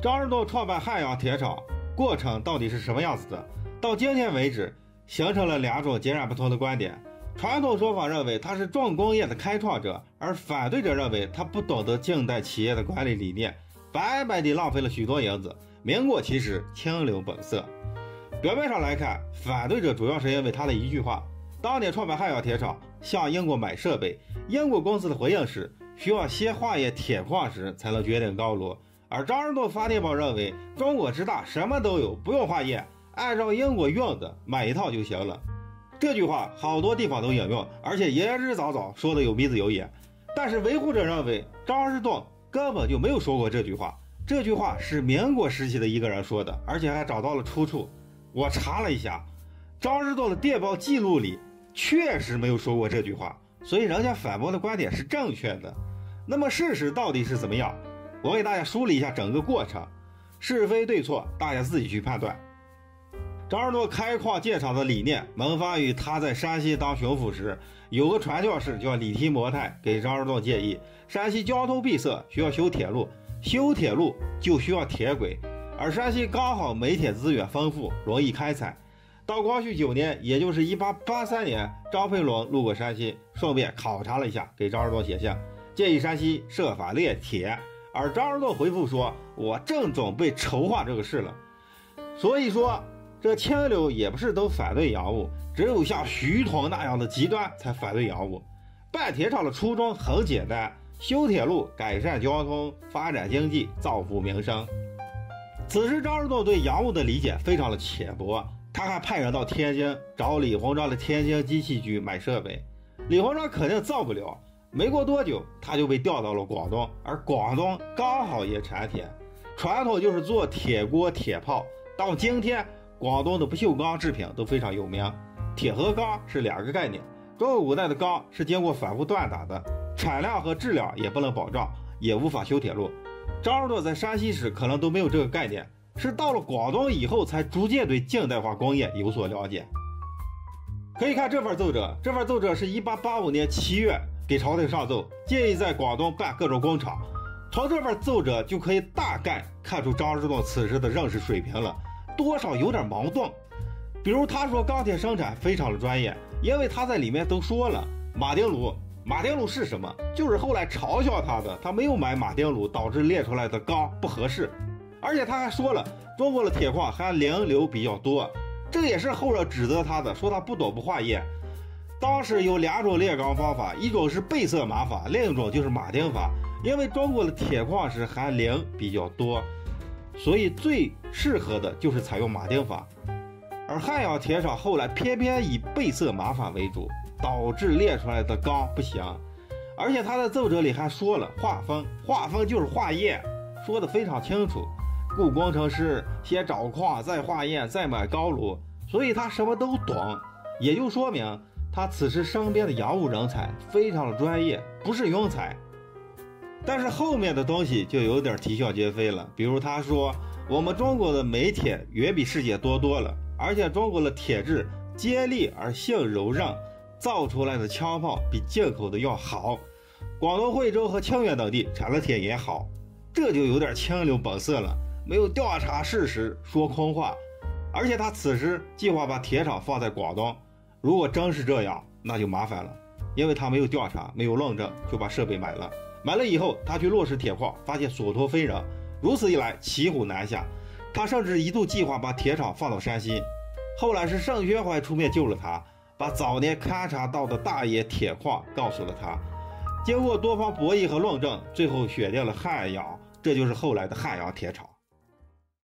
张之洞创办汉阳铁厂过程到底是什么样子的？到今天为止，形成了两种截然不同的观点。传统说法认为他是重工业的开创者，而反对者认为他不懂得近代企业的管理理念，白白地浪费了许多银子，名过其实，清流本色。表面上来看，反对者主要是因为他的一句话：当年创办汉阳铁厂向英国买设备，英国公司的回应是需要先化验铁矿石才能决定高炉。而张之洞发电报认为中国之大，什么都有，不用化验，按照英国用的买一套就行了。这句话好多地方都引用，而且言之凿凿，说的有鼻子有眼。但是维护者认为张之洞根本就没有说过这句话，这句话是民国时期的一个人说的，而且还找到了出处。我查了一下，张之洞的电报记录里确实没有说过这句话，所以人家反驳的观点是正确的。那么事实到底是怎么样？我给大家梳理一下整个过程，是非对错大家自己去判断。张之洞开矿建厂的理念萌发于他在山西当巡抚时，有个传教士叫李提摩太给张之洞建议，山西交通闭塞，需要修铁路，修铁路就需要铁轨，而山西刚好煤铁资源丰富，容易开采。到光绪9年，也就是1883年，张培龙路过山西，顺便考察了一下，给张之洞写信，建议山西设法炼铁。而张之洞回复说：“我正准备筹划这个事了。”所以说，这清流也不是都反对洋务，只有像徐桐那样的极端才反对洋务。办铁厂的初衷很简单，修铁路，改善交通，发展经济，造福民生。此时张之洞对洋务的理解非常的浅薄，他还派人到天津找李鸿章的天津机器局买设备，李鸿章肯定造不了。没过多久，他就被调到了广东，而广东刚好也产铁，传统就是做铁锅铁炮。到今天，广东的不锈钢制品都非常有名。铁和钢是两个概念，中国古代的钢是经过反复锻打的，产量和质量也不能保障，也无法修铁路。张之洞在山西时可能都没有这个概念，是到了广东以后才逐渐对近代化工业有所了解。可以看这份奏折，这份奏折是1885年7月给朝廷上奏，建议在广东办各种工厂。从这份奏折就可以大概看出张之洞此时的认识水平了，多少有点矛盾。比如他说钢铁生产非常的专业，因为他在里面都说了马丁炉。马丁炉是什么？就是后来嘲笑他的，他没有买马丁炉，导致炼出来的钢不合适。而且他还说了中国的铁矿含磷硫比较多，这也是后人指责他的，说他不懂不化验。当时有两种炼钢方法，一种是贝色马法，另一种就是马丁法。因为中国的铁矿石含磷比较多，所以最适合的就是采用马丁法。而汉阳铁厂后来偏偏以贝色马法为主，导致炼出来的钢不行。而且他在奏折里还说了划分，划分就是化验，说得非常清楚。雇工程师先找矿，再化验，再买高炉，所以他什么都懂，也就说明他此时身边的洋务人才非常的专业，不是庸才。但是后面的东西就有点啼笑皆非了，比如他说我们中国的煤铁远比世界多了，而且中国的铁质尖利而性柔韧，造出来的枪炮比进口的要好，广东惠州和清远等地产的铁也好，这就有点清流本色了，没有调查事实，说空话。而且他此时计划把铁厂放在广东，如果真是这样，那就麻烦了，因为他没有调查，没有论证，就把设备买了。买了以后，他去落实铁矿，发现所托非人，如此一来骑虎难下。他甚至一度计划把铁厂放到山西，后来是盛宣怀出面救了他，把早年勘察到的大冶铁矿告诉了他。经过多方博弈和论证，最后选定了汉阳，这就是后来的汉阳铁厂。